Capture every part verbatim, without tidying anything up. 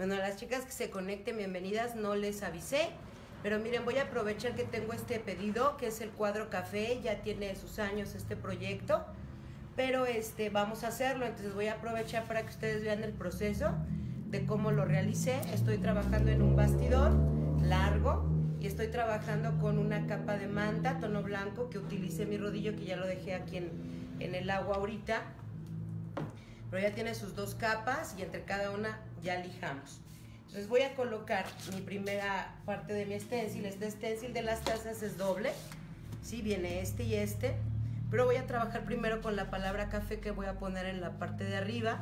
Bueno, a las chicas que se conecten, bienvenidas, no les avisé, pero miren, voy a aprovechar que tengo este pedido, que es el cuadro café, ya tiene sus años este proyecto, pero este vamos a hacerlo, entonces voy a aprovechar para que ustedes vean el proceso de cómo lo realicé. Estoy trabajando en un bastidor largo y estoy trabajando con una capa de manta, tono blanco, que utilicé mi rodillo, que ya lo dejé aquí en, en el agua ahorita, pero ya tiene sus dos capas y entre cada una ya lijamos. Entonces voy a colocar mi primera parte de mi stencil. Este stencil de las tazas es doble, sí, viene este y este, pero voy a trabajar primero con la palabra café, que voy a poner en la parte de arriba,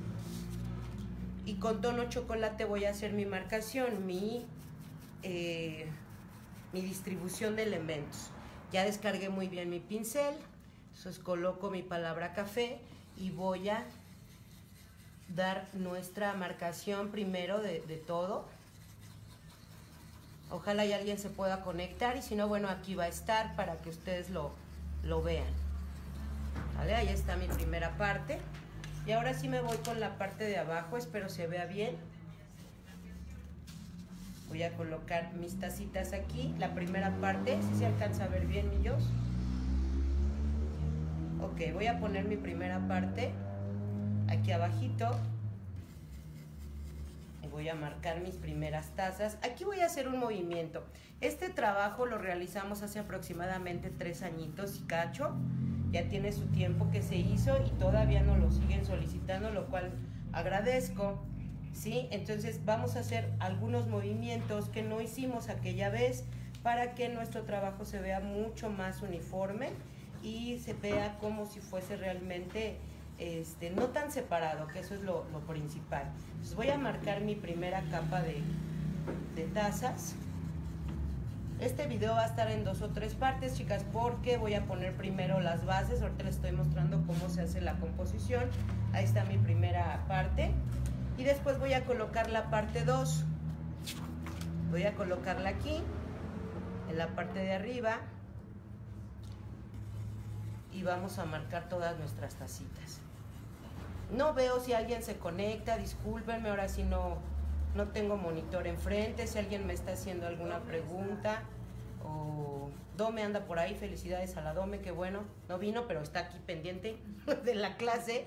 y con tono chocolate voy a hacer mi marcación, mi, eh, mi distribución de elementos. Ya descargué muy bien mi pincel, entonces coloco mi palabra café y voy a dar nuestra marcación primero de, de todo. Ojalá y alguien se pueda conectar, y si no, bueno, aquí va a estar para que ustedes lo, lo vean. ¿Vale? Ahí está mi primera parte. Y ahora sí me voy con la parte de abajo, espero se vea bien. Voy a colocar mis tacitas aquí, la primera parte, si se alcanza a ver bien, millos. Ok, voy a poner mi primera parte aquí abajito y voy a marcar mis primeras tazas. Aquí voy a hacer un movimiento. Este trabajo lo realizamos hace aproximadamente tres añitos y cacho. Ya tiene su tiempo que se hizo y todavía nos lo siguen solicitando, lo cual agradezco, ¿sí? Entonces vamos a hacer algunos movimientos que no hicimos aquella vez para que nuestro trabajo se vea mucho más uniforme y se vea como si fuese realmente Este, no tan separado, que eso es lo, lo principal. Entonces voy a marcar mi primera capa de, de tazas. Este video va a estar en dos o tres partes, chicas, porque voy a poner primero las bases. Ahorita les estoy mostrando cómo se hace la composición. Ahí está mi primera parte. Y después voy a colocar la parte dos. Voy a colocarla aquí, en la parte de arriba. Y vamos a marcar todas nuestras tacitas. No veo si alguien se conecta, discúlpenme, ahora sí no, no tengo monitor enfrente, si alguien me está haciendo alguna pregunta. O Dome anda por ahí, felicidades a la Dome, que bueno, no vino, pero está aquí pendiente de la clase.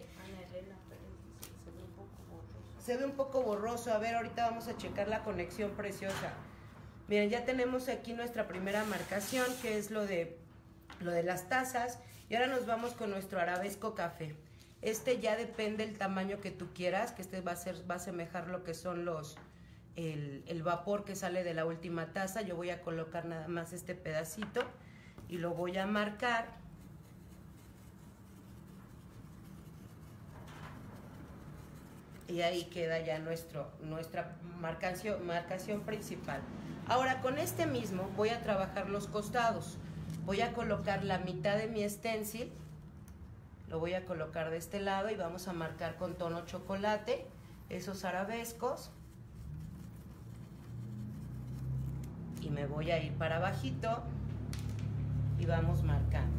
Se ve un poco borroso, a ver, ahorita vamos a checar la conexión, preciosa. Miren, ya tenemos aquí nuestra primera marcación, que es lo de lo de las tazas, y ahora nos vamos con nuestro arabesco café. Este ya depende del tamaño que tú quieras, que este va a ser, va a asemejar lo que son los el, el vapor que sale de la última taza. Yo voy a colocar nada más este pedacito y lo voy a marcar. Y ahí queda ya nuestro, nuestra marcación, marcación principal. Ahora con este mismo voy a trabajar los costados. Voy a colocar la mitad de mi stencil, lo voy a colocar de este lado y vamos a marcar con tono chocolate esos arabescos. Y me voy a ir para abajito y vamos marcando.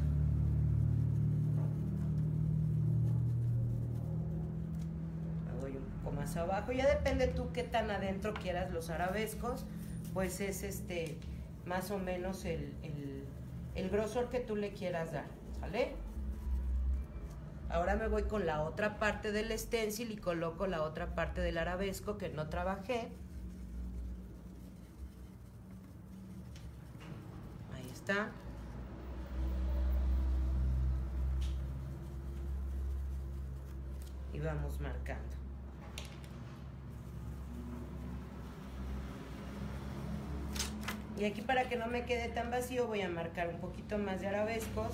Me voy un poco más abajo, ya depende tú qué tan adentro quieras los arabescos, pues es este más o menos el... el el grosor que tú le quieras dar, ¿vale? Ahora me voy con la otra parte del stencil y coloco la otra parte del arabesco que no trabajé. Ahí está. Y vamos marcando. Y aquí, para que no me quede tan vacío, voy a marcar un poquito más de arabescos.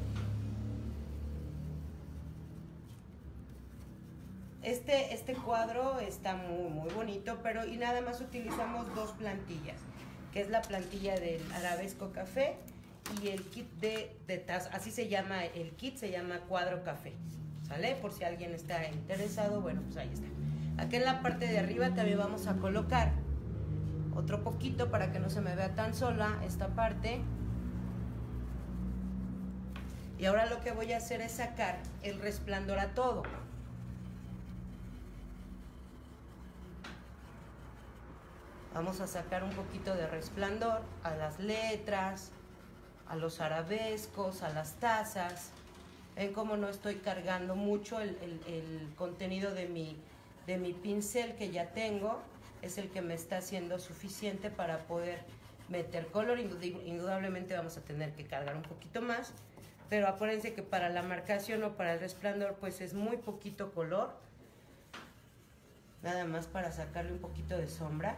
Este, este cuadro está muy, muy bonito, pero y nada más utilizamos dos plantillas, que es la plantilla del arabesco café y el kit de, de taza. Así se llama el kit, se llama cuadro café, ¿sale? Por si alguien está interesado, bueno, pues ahí está. Aquí en la parte de arriba también vamos a colocar otro poquito para que no se me vea tan sola esta parte. Y ahora lo que voy a hacer es sacar el resplandor a todo. Vamos a sacar un poquito de resplandor a las letras, a los arabescos, a las tazas. Ven cómo no estoy cargando mucho el, el, el contenido de mi, de mi pincel que ya tengo. Es el que me está haciendo suficiente para poder meter color. Indudablemente vamos a tener que cargar un poquito más, pero acuérdense que para la marcación o para el resplandor pues es muy poquito color, nada más para sacarle un poquito de sombra.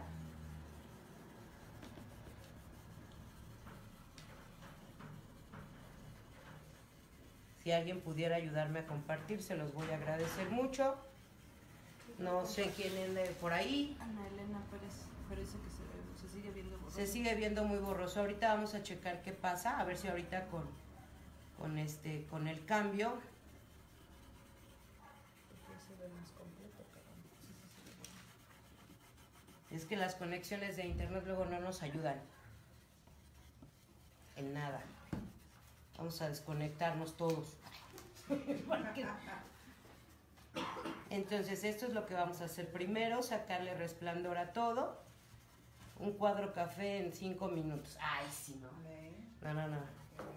Si alguien pudiera ayudarme a compartir, se los voy a agradecer mucho. No sé quién ande por ahí. Ana Elena Pérez, parece que se, se sigue viendo borroso. Se sigue viendo muy borroso. Ahorita vamos a checar qué pasa, a ver si ahorita con, con, este, con el cambio. Es que las conexiones de internet luego no nos ayudan en nada. Vamos a desconectarnos todos. Entonces esto es lo que vamos a hacer primero, sacarle resplandor a todo. Un cuadro café en cinco minutos. Ay, sí, no. No, no, no.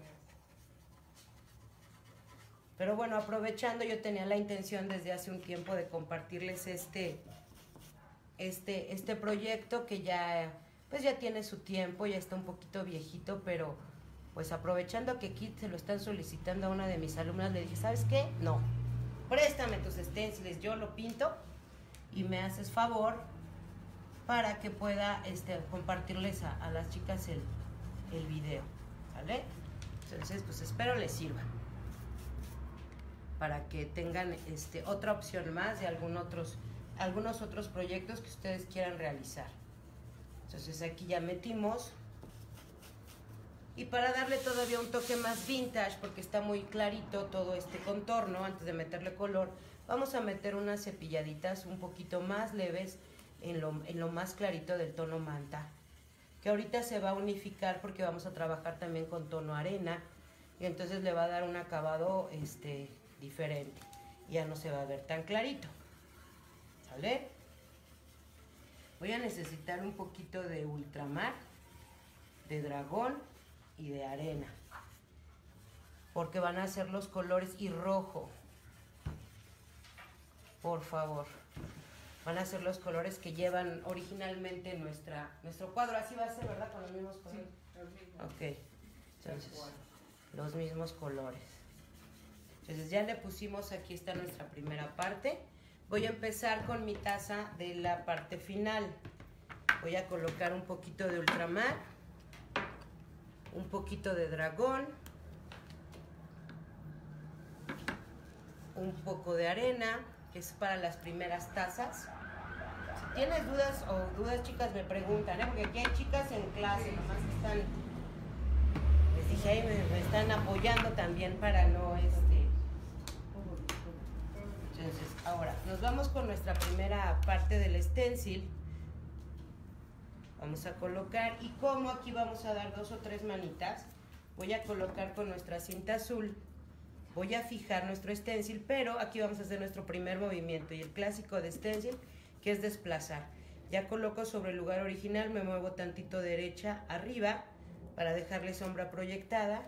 Pero bueno, aprovechando, yo tenía la intención desde hace un tiempo de compartirles este, este, este proyecto que ya, pues ya tiene su tiempo, ya está un poquito viejito, pero pues aprovechando que Kit se lo están solicitando a una de mis alumnas, le dije, ¿sabes qué? No, préstame tus stencils, yo lo pinto y me haces favor para que pueda este, compartirles a, a las chicas el, el video, ¿vale? Entonces, pues espero les sirva para que tengan este, otra opción más de algún otros, algunos otros proyectos que ustedes quieran realizar. Entonces aquí ya metimos. Y para darle todavía un toque más vintage, porque está muy clarito todo este contorno, antes de meterle color, vamos a meter unas cepilladitas un poquito más leves en lo, en lo más clarito del tono manta, que ahorita se va a unificar porque vamos a trabajar también con tono arena, y entonces le va a dar un acabado este, diferente, ya no se va a ver tan clarito, ¿vale? Voy a necesitar un poquito de ultramar, de dragón y de arena, porque van a ser los colores, y rojo, por favor, van a ser los colores que llevan originalmente nuestra, nuestro cuadro. Así va a ser, ¿verdad? Con los mismos colores. Sí, los mismos. Ok, entonces los mismos colores. Entonces ya le pusimos, aquí está nuestra primera parte. Voy a empezar con mi taza de la parte final. Voy a colocar un poquito de ultramar, un poquito de dragón, un poco de arena, que es para las primeras tazas. Si tienes dudas o dudas, chicas, me preguntan, ¿eh? Porque aquí hay chicas en clase, nomás que están, les dije ahí, me, me están apoyando también para no, este... Entonces, ahora, nos vamos con nuestra primera parte del stencil. Vamos a colocar, y como aquí vamos a dar dos o tres manitas, voy a colocar con nuestra cinta azul, voy a fijar nuestro stencil, pero aquí vamos a hacer nuestro primer movimiento, y el clásico de stencil, que es desplazar. Ya coloco sobre el lugar original, me muevo tantito derecha arriba, para dejarle sombra proyectada,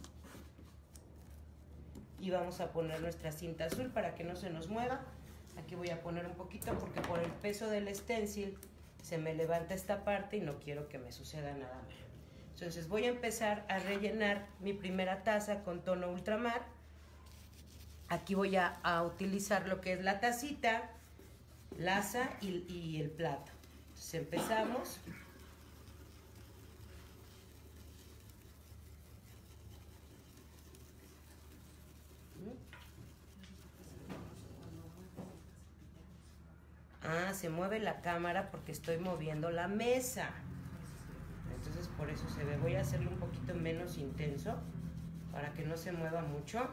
y vamos a poner nuestra cinta azul para que no se nos mueva. Aquí voy a poner un poquito, porque por el peso del stencil, se me levanta esta parte y no quiero que me suceda nada más. Entonces voy a empezar a rellenar mi primera taza con tono ultramar. Aquí voy a, a utilizar lo que es la tacita, la asa y, y el plato. Entonces empezamos. Ah, se mueve la cámara porque estoy moviendo la mesa. Entonces por eso se ve. Voy a hacerlo un poquito menos intenso para que no se mueva mucho.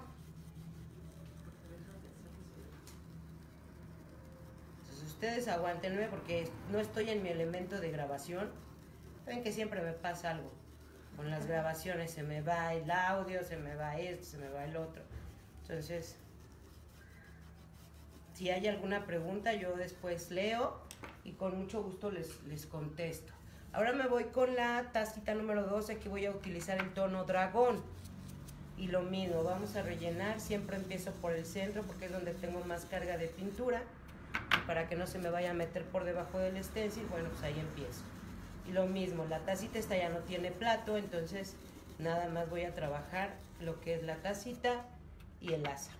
Entonces ustedes aguántenme porque no estoy en mi elemento de grabación. Saben que siempre me pasa algo. Con las grabaciones se me va el audio, se me va esto, se me va el otro. Entonces... Si hay alguna pregunta, yo después leo y con mucho gusto les, les contesto. Ahora me voy con la tacita número dos. Aquí voy a utilizar el tono dragón. Y lo mismo, vamos a rellenar. Siempre empiezo por el centro porque es donde tengo más carga de pintura. Y para que no se me vaya a meter por debajo del stencil, bueno, pues ahí empiezo. Y lo mismo, la tacita esta ya no tiene plato, entonces nada más voy a trabajar lo que es la tacita y el asa.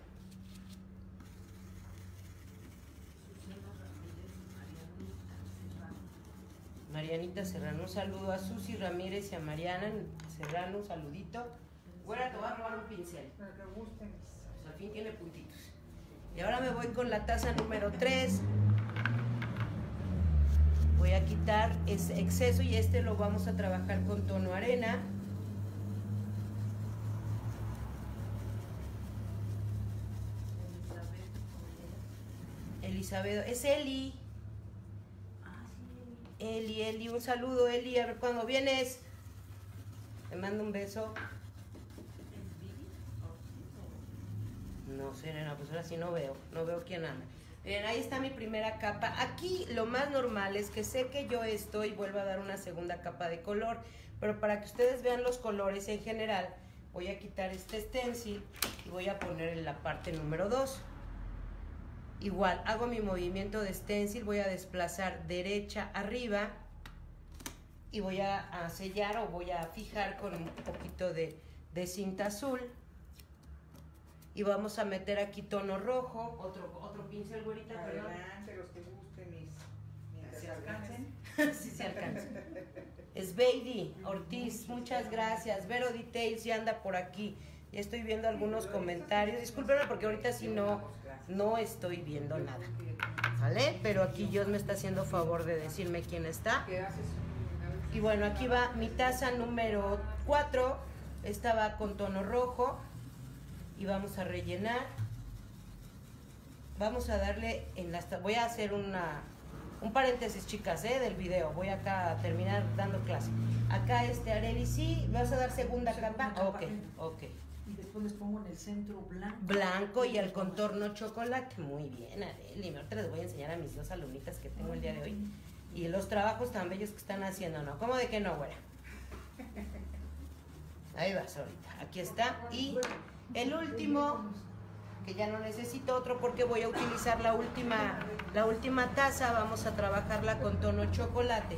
Marianita Serrano, un saludo a Susi Ramírez y a Mariana Serrano, un saludito. Güera, te voy a robar un pincel. Pues al fin tiene puntitos. Y ahora me voy con la taza número tres. Voy a quitar ese exceso y este lo vamos a trabajar con tono arena. Elizabeth, es Eli. Eli, Eli, un saludo, Eli, a ver cuándo vienes. Te mando un beso. No sé, nena, pues ahora sí no veo, no veo quién anda. Bien, ahí está mi primera capa. Aquí lo más normal es que sé que yo esto y vuelvo a dar una segunda capa de color, pero para que ustedes vean los colores en general, voy a quitar este stencil y voy a poner en la parte número dos. Igual, hago mi movimiento de stencil, voy a desplazar derecha arriba y voy a, a sellar o voy a fijar con un poquito de, de cinta azul. Y vamos a meter aquí tono rojo, otro, otro pincel, güerita, perdón. Adelante, los que gusten, mis, mientras se alcancen. Sí, se alcanzan. Es Beidi Ortiz, muchas gracias. Vero Details ya anda por aquí. Ya estoy viendo algunos comentarios. Discúlpenme porque ahorita sí no, no estoy viendo nada. ¿Vale? Pero aquí Dios me está haciendo favor de decirme quién está. Y bueno, aquí va mi taza número cuatro. Esta va con tono rojo. Y vamos a rellenar. Vamos a darle en las... Voy a hacer una... Un paréntesis, chicas, ¿eh? Del video. Voy acá a terminar dando clase. Acá este Areli, ¿sí? ¿Vas a dar segunda, segunda capa? Ok, ok. Y después les pongo en el centro blanco. Blanco y el contorno chocolate. Muy bien, Areli. Ahorita les voy a enseñar a mis dos alumnitas que tengo el día de hoy. Y los trabajos tan bellos que están haciendo, ¿no? ¿Cómo de que no, güera? Ahí vas ahorita. Aquí está. Y el último... que ya no necesito otro porque voy a utilizar la última la última taza, vamos a trabajarla con tono chocolate.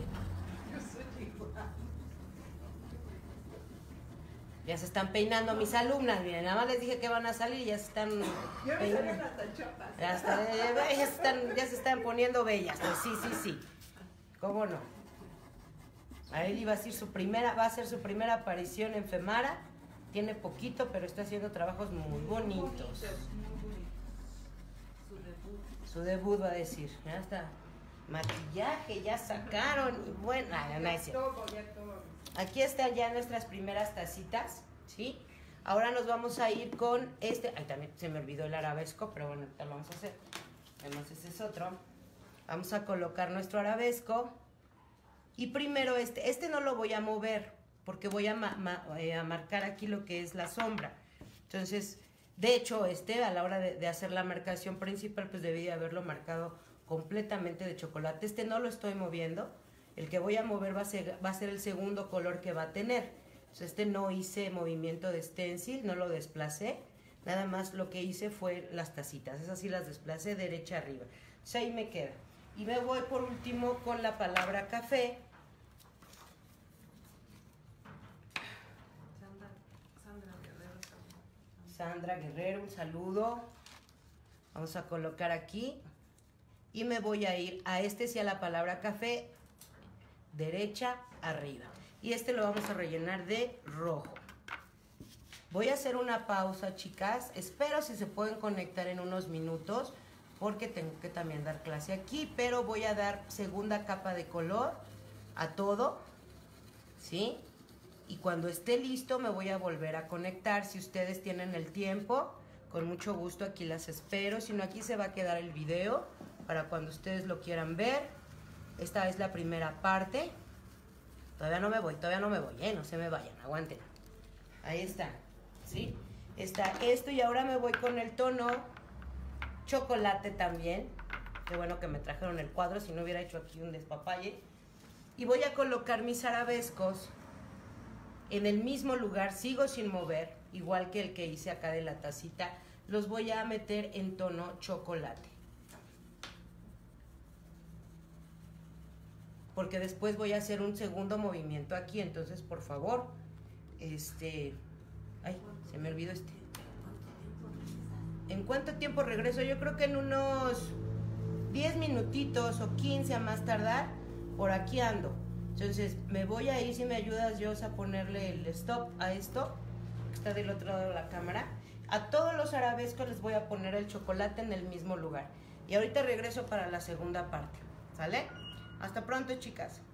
Ya se están peinando mis alumnas, miren, nada más les dije que van a salir y ya se están peinando. Ya, está, ya, se están, ya se están poniendo bellas, pues sí, sí, sí. ¿Cómo no? Areli va a ser su primera, va a ser su primera aparición en Femara. Tiene poquito, pero está haciendo trabajos muy bonitos. Su debut va a decir. Ya está. Maquillaje, ya sacaron. Y bueno, no, no es cierto. Aquí están ya nuestras primeras tacitas, ¿sí? Ahora nos vamos a ir con este. Ay, también se me olvidó el arabesco, pero bueno, ahorita lo vamos a hacer. Además, ese es otro. Vamos a colocar nuestro arabesco. Y primero este. Este no lo voy a mover, porque voy a, ma ma eh, a marcar aquí lo que es la sombra. Entonces, de hecho, este a la hora de, de hacer la marcación principal, pues debí de haberlo marcado completamente de chocolate. Este no lo estoy moviendo. El que voy a mover va a ser, va a ser el segundo color que va a tener. Entonces, este no hice movimiento de stencil, no lo desplacé. Nada más lo que hice fue las tacitas. Esas sí las desplacé derecha arriba. Entonces, ahí me queda. Y me voy por último con la palabra café. Sandra Guerrero, un saludo. Vamos a colocar aquí. Y me voy a ir a este, sí, a la palabra café, derecha arriba. Y este lo vamos a rellenar de rojo. Voy a hacer una pausa, chicas. Espero si se pueden conectar en unos minutos, porque tengo que también dar clase aquí. Pero voy a dar segunda capa de color a todo, ¿sí? Y cuando esté listo me voy a volver a conectar. Si ustedes tienen el tiempo, con mucho gusto aquí las espero. Si no, aquí se va a quedar el video para cuando ustedes lo quieran ver. Esta es la primera parte. Todavía no me voy, todavía no me voy, ¿eh? No se me vayan, aguanten. Ahí está, ¿sí? Está esto y ahora me voy con el tono chocolate también. Qué bueno que me trajeron el cuadro, si no hubiera hecho aquí un despapalle. Y voy a colocar mis arabescos en el mismo lugar, sigo sin mover, igual que el que hice acá de la tacita. Los voy a meter en tono chocolate. Porque después voy a hacer un segundo movimiento aquí, entonces por favor, este... Ay, se me olvidó este. ¿En cuánto tiempo regreso? Yo creo que en unos diez minutitos o quince a más tardar, por aquí ando. Entonces me voy a ir, si me ayudas, Dios, a ponerle el stop a esto, que está del otro lado de la cámara. A todos los arabescos les voy a poner el chocolate en el mismo lugar. Y ahorita regreso para la segunda parte, ¿sale? Hasta pronto, chicas.